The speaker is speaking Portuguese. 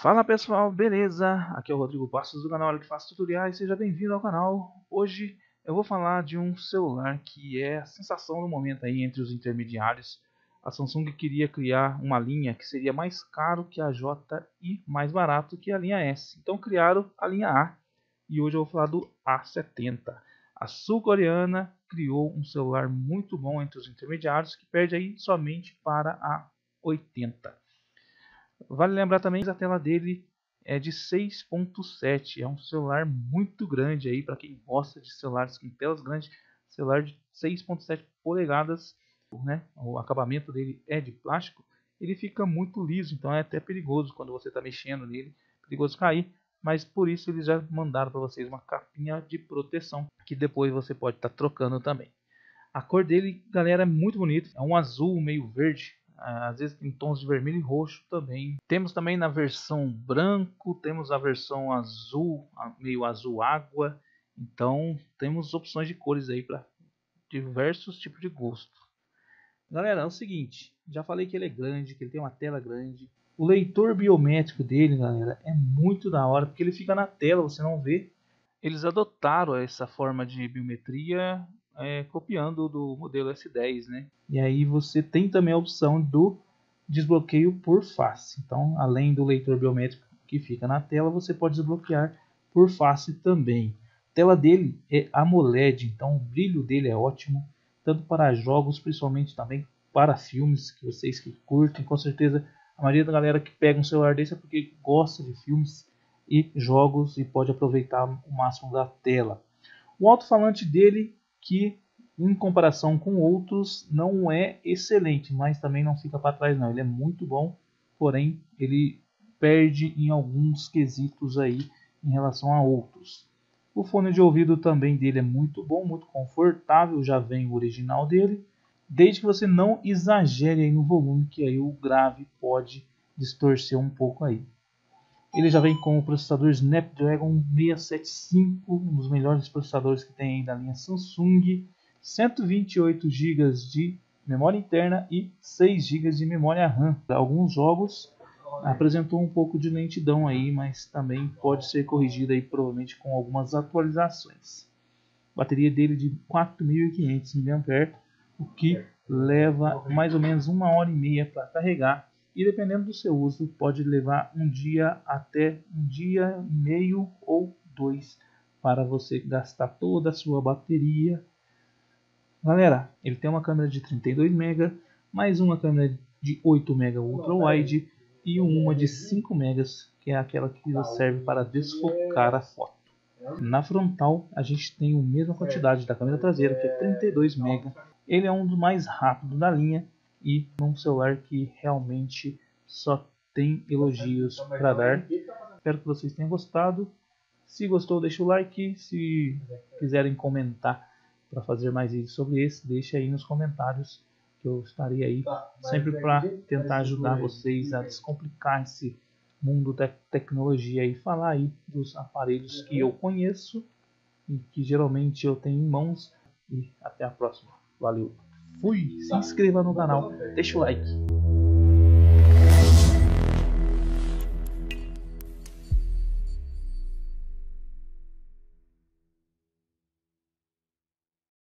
Fala pessoal, beleza? Aqui é o Rodrigo Passos do canal que faz tutoriais, seja bem-vindo ao canal. Hoje eu vou falar de um celular que é a sensação do momento aí entre os intermediários. A Samsung queria criar uma linha que seria mais caro que a J e mais barato que a linha S. Então criaram a linha A e hoje eu vou falar do A70. A sul-coreana criou um celular muito bom entre os intermediários que perde aí somente para a 80. Vale lembrar também que a tela dele é de 6.7, é um celular muito grande aí para quem gosta de celulares com telas grandes, celular de 6.7 polegadas, né? O acabamento dele é de plástico, ele fica muito liso, então é até perigoso quando você está mexendo nele, perigoso cair, mas por isso eles já mandaram para vocês uma capinha de proteção, que depois você pode estar trocando também. A cor dele, galera, é muito bonita, é um azul meio verde, às vezes tem tons de vermelho e roxo também. Temos também na versão branco, temos a versão azul, meio azul água. Então temos opções de cores aí para diversos tipos de gosto. Galera, é o seguinte, já falei que ele é grande, que ele tem uma tela grande. O leitor biométrico dele, galera, é muito da hora, porque ele fica na tela, você não vê. Eles adotaram essa forma de biometria copiando do modelo S10, né? E aí você tem também a opção do desbloqueio por face. Então, além do leitor biométrico que fica na tela, você pode desbloquear por face também. A tela dele é AMOLED, então o brilho dele é ótimo, tanto para jogos, principalmente também para filmes, que vocês que curtem, com certeza a maioria da galera que pega um celular desse é porque gosta de filmes e jogos e pode aproveitar o máximo da tela. O alto-falante dele, que em comparação com outros não é excelente, mas também não fica para trás não, ele é muito bom, porém ele perde em alguns quesitos aí em relação a outros. O fone de ouvido também dele é muito bom, muito confortável, já vem o original dele, desde que você não exagere aí no volume, que aí o grave pode distorcer um pouco aí. Ele já vem com o processador Snapdragon 675, um dos melhores processadores que tem aí da linha Samsung, 128 GB de memória interna e 6 GB de memória RAM. Alguns jogos apresentou um pouco de lentidão aí, mas também pode ser corrigida aí provavelmente com algumas atualizações. A bateria dele de 4.500 mAh, o que leva mais ou menos 1h30 para carregar. E dependendo do seu uso, pode levar um dia até um dia e meio ou 2 para você gastar toda a sua bateria. Galera, ele tem uma câmera de 32 MB, mais uma câmera de 8 MB ultra wide e uma de 5 MB, que é aquela que serve para desfocar a foto. Na frontal, a gente tem a mesma quantidade da câmera traseira, que é 32 MB. Ele é um dos mais rápidos da linha e um celular que realmente só tem elogios para dar. Espero que vocês tenham gostado. Se gostou, deixa o like. Se quiserem comentar para fazer mais vídeos sobre esse, deixa aí nos comentários, que eu estarei aí sempre para tentar ajudar vocês a descomplicar esse mundo da tecnologia e falar aí dos aparelhos que eu conheço e que geralmente eu tenho em mãos. E até a próxima. Valeu. Fui. Se inscreva no canal, deixa o like.